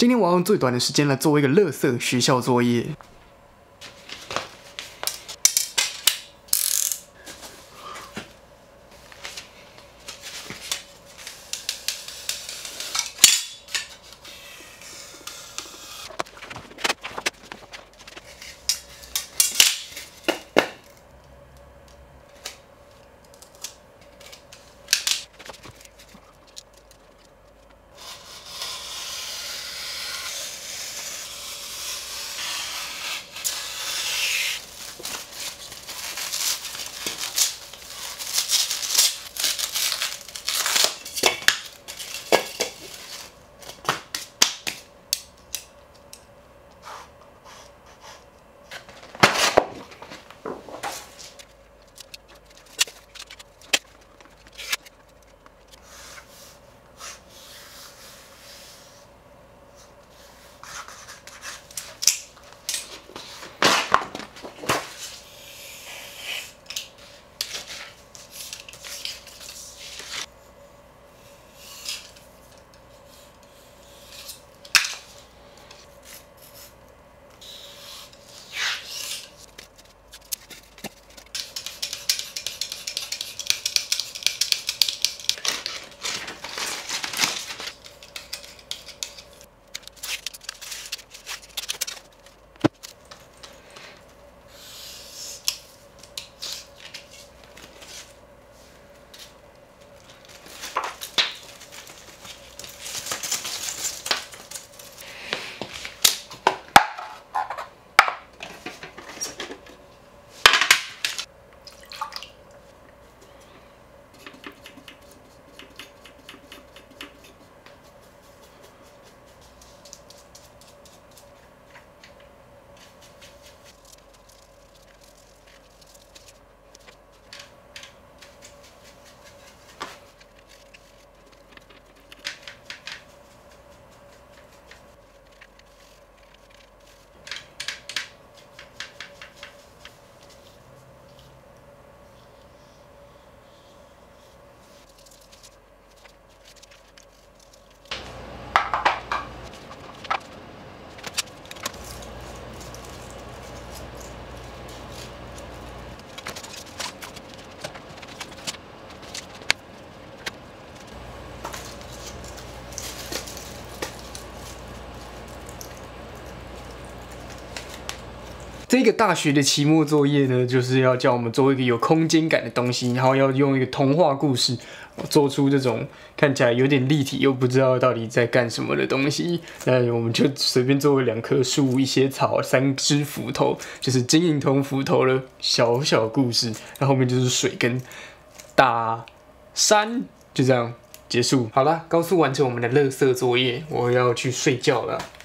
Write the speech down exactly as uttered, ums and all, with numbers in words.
今天我要用最短的时间来做一个垃圾学校作业。这个大学的期末作业呢，就是要叫我们做一个有空间感的东西，然后要用一个童话故事做出这种看起来有点立体又不知道到底在干什么的东西。那我们就随便做两棵树、一些草、三只斧头，就是金银铜斧头的小小故事。然后后面就是水跟大山，就这样结束。好啦，高速完成我们的垃圾作业，我要去睡觉了。